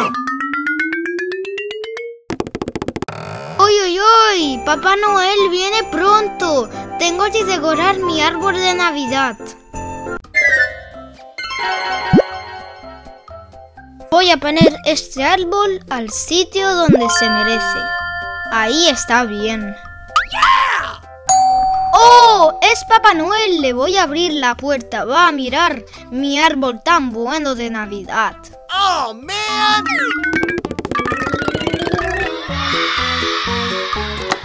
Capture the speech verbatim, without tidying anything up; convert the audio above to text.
¡Uy, uy, uy! ¡Papá Noel viene pronto! Tengo que decorar mi árbol de Navidad. Voy a poner este árbol al sitio donde se merece. Ahí está bien. ¡Oh! ¡Es Papá Noel! Le voy a abrir la puerta. Va a mirar mi árbol tan bueno de Navidad. ¡Oh, man!